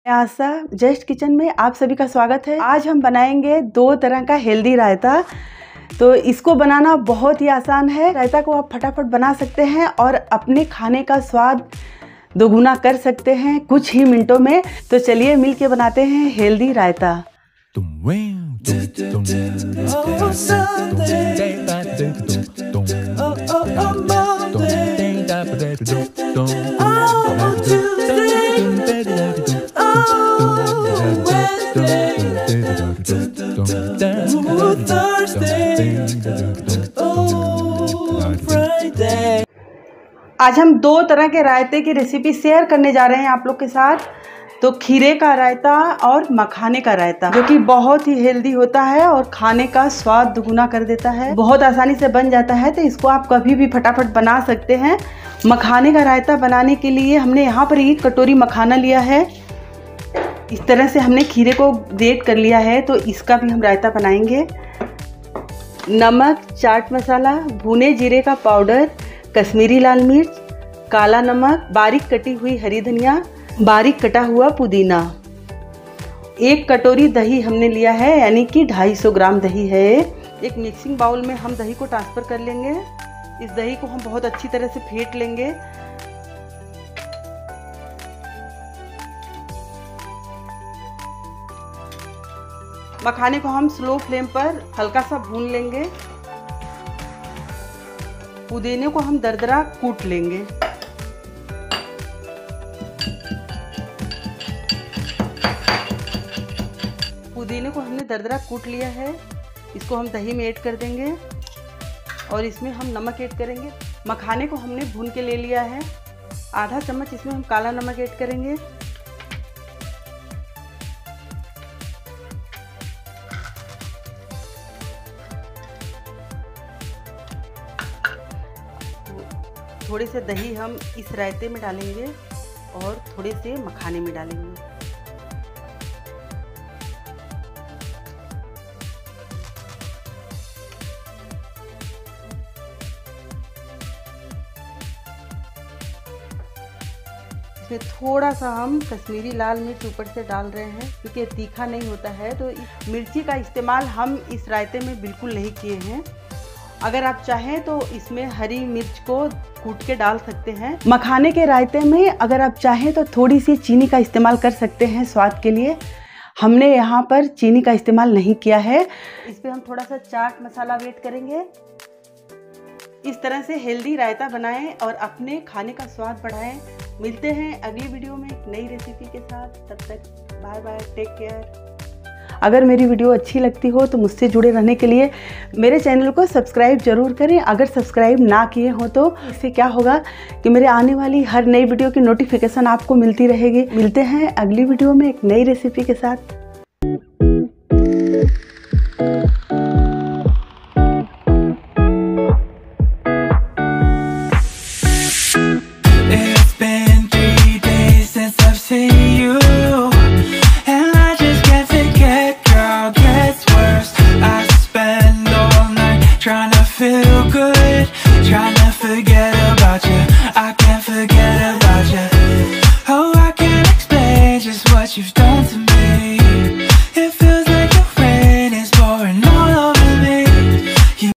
आशा just kitchen में आप सभी का स्वागत है। आज हम बनाएंगे 2 तरह का हेल्दी रायता। तो इसको बनाना बहुत ही आसान है। रायता को आप फटाफट बना सकते हैं और अपने खाने का स्वाद दोगुना कर सकते हैं कुछ ही मिनटों में। तो चलिए मिलके बनाते हैं हेल्दी रायता। आज हम 2 तरह के रायते की रेसिपी शेयर करने जा रहे हैं आप लोग के साथ। तो खीरे का रायता और मखाने का रायता, जो कि बहुत ही हेल्दी होता है और खाने का स्वाद दुगुना कर देता है। बहुत आसानी से बन जाता है, तो इसको आप कभी भी फटाफट बना सकते हैं। मखाने का रायता बनाने के लिए हमने यहाँ पर 1 कटोरी मखाना लिया है। इस तरह से हमने खीरे को ग्रेट कर लिया है, तो इसका भी हम रायता बनाएंगे। नमक, चाट मसाला, भुने जीरे का पाउडर, कश्मीरी लाल मिर्च, काला नमक, बारीक कटी हुई हरी धनिया, बारीक कटा हुआ पुदीना। 1 कटोरी दही हमने लिया है, यानी कि 250 ग्राम दही है। एक मिक्सिंग बाउल में हम दही को ट्रांसफ़र कर लेंगे। इस दही को हम बहुत अच्छी तरह से फेंट लेंगे। मखाने को हम स्लो फ्लेम पर हल्का सा भून लेंगे। पुदीने को हम दरदरा कूट लेंगे। पुदीने को हमने दरदरा कूट लिया है। इसको हम दही में ऐड कर देंगे और इसमें हम नमक ऐड करेंगे। मखाने को हमने भून के ले लिया है। आधा चम्मच इसमें हम काला नमक ऐड करेंगे। थोड़े से दही हम इस रायते में डालेंगे और थोड़े से मखाने में डालेंगे। इसमें थोड़ा सा हम कश्मीरी लाल मिर्च ऊपर से डाल रहे हैं, क्योंकि तीखा नहीं होता है। तो मिर्ची का इस्तेमाल हम इस रायते में बिल्कुल नहीं किए हैं। अगर आप चाहें तो इसमें हरी मिर्च को कूट के डाल सकते हैं। मखाने के रायते में अगर आप चाहें तो थोड़ी सी चीनी का इस्तेमाल कर सकते हैं स्वाद के लिए। हमने यहाँ पर चीनी का इस्तेमाल नहीं किया है। इस पर हम थोड़ा सा चाट मसाला ऐड करेंगे। इस तरह से हेल्दी रायता बनाएं और अपने खाने का स्वाद बढ़ाएं। मिलते हैं अगली वीडियो में एक नई रेसिपी के साथ। तब तक बाय बाय, टेक केयर। अगर मेरी वीडियो अच्छी लगती हो तो मुझसे जुड़े रहने के लिए मेरे चैनल को सब्सक्राइब जरूर करें। अगर सब्सक्राइब ना किए हो तो इससे क्या होगा कि मेरे आने वाली हर नई वीडियो की नोटिफिकेशन आपको मिलती रहेगी। मिलते हैं अगली वीडियो में एक नई रेसिपी के साथ।